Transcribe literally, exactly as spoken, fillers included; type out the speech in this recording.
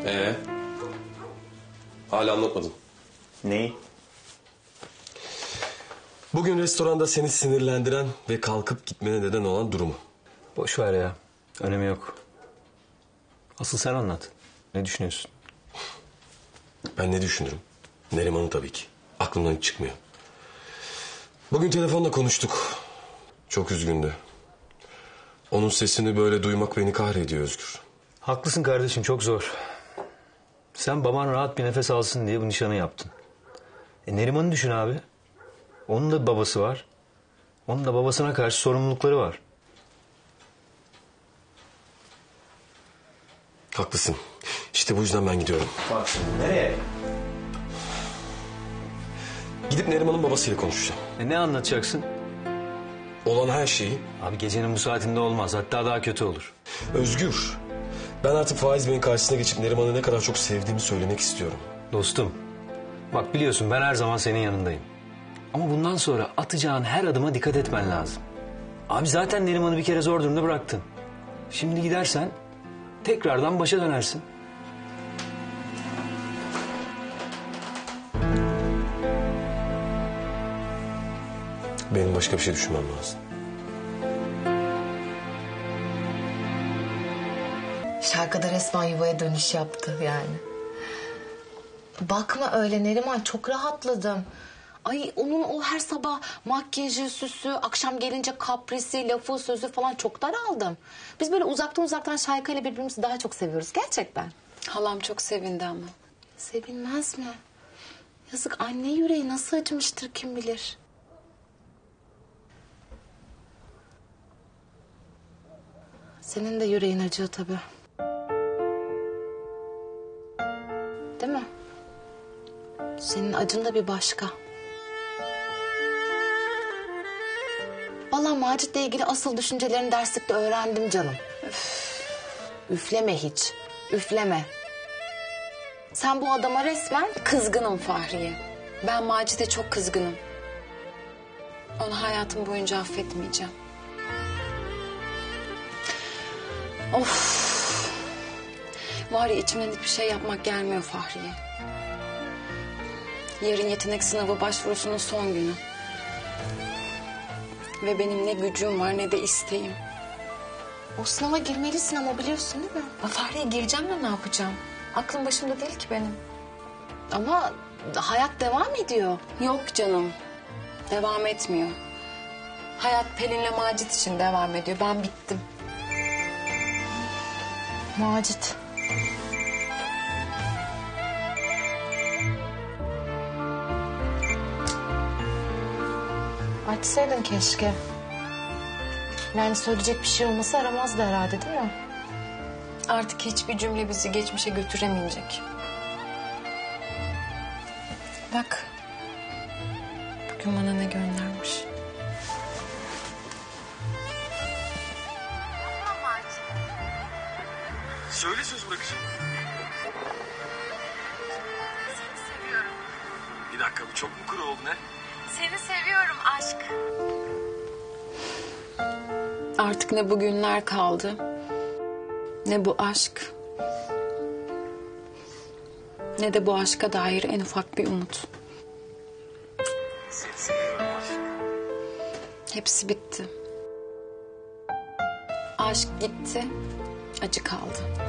Ee? Hala anlatmadın. Neyi? Bugün restoranda seni sinirlendiren ve kalkıp gitmene neden olan durumu. Boş ver ya. Önemi yok. Asıl sen anlat. Ne düşünüyorsun? Ben ne düşünürüm? Neriman'ı tabii ki. Aklımdan hiç çıkmıyor. Bugün telefonla konuştuk. Çok üzgündü. Onun sesini böyle duymak beni kahrediyor Özgür. Haklısın kardeşim, çok zor. Sen baban rahat bir nefes alsın diye bu nişanı yaptın. E Neriman'ı düşün abi. Onun da bir babası var. Onun da babasına karşı sorumlulukları var. Haklısın. İşte bu yüzden ben gidiyorum. Bak şimdi nereye? Gidip Neriman'ın babasıyla konuşacağım. E ne anlatacaksın? Olan her şeyi. Abi gecenin bu saatinde olmaz. Hatta daha kötü olur. Özgür. Ben artık Faiz Bey'in karşısına geçip Neriman'ı ne kadar çok sevdiğimi söylemek istiyorum. Dostum. Bak biliyorsun ben her zaman senin yanındayım. Ama bundan sonra atacağın her adıma dikkat etmen lazım. Abi zaten Neriman'ı bir kere zor durumda bıraktın. Şimdi gidersen tekrardan başa dönersin. Benim başka bir şey düşünmem lazım. Şarkıda resmen yuvaya dönüş yaptı yani. Bakma öyle Neriman, çok rahatladım. Ay onun o her sabah makyajı, süsü, akşam gelince kaprisi, lafı, sözü falan çok daraldım. Biz böyle uzaktan uzaktan Şahika birbirimizi daha çok seviyoruz gerçekten. Halam çok sevindi ama. Sevinmez mi? Yazık, anne yüreği nasıl acımıştır kim bilir. Senin de yüreğin acıyor tabii. Değil mi? Senin acın da bir başka. Vallahi Macit'le ilgili asıl düşüncelerini derslikte öğrendim canım. Üf. Üfleme hiç. Üfleme. Sen bu adama resmen... Kızgınım Fahriye. Ben Macit'e çok kızgınım. Onu hayatım boyunca affetmeyeceğim. Of. Var ya içimden hiçbir şey yapmak gelmiyor Fahriye. Yarın yetenek sınavı başvurusunun son günü. Ve benim ne gücüm var ne de isteğim. O sınava girmelisin ama biliyorsun değil mi? Fahriye gireceğim de ne yapacağım? Aklım başımda değil ki benim. Ama hayat devam ediyor. Yok canım. Devam etmiyor. Hayat Pelin'le Macit için devam ediyor. Ben bittim. Macit. Açsaydın keşke. Yani söyleyecek bir şey olmasa aramazdı herhalde değil mi? Artık hiçbir cümle bizi geçmişe götüremeyecek. Bak. Bugün bana ne göndermiş. Söyle söz bırakacağım. Seni seviyorum. Bir dakika, bu çok mu kuru oldu ne? Seni seviyorum aşk. Artık ne bu günler kaldı, ne bu aşk, ne de bu aşka dair en ufak bir umut. Seni seviyorum aşk. Hepsi bitti. Aşk gitti, acı kaldı.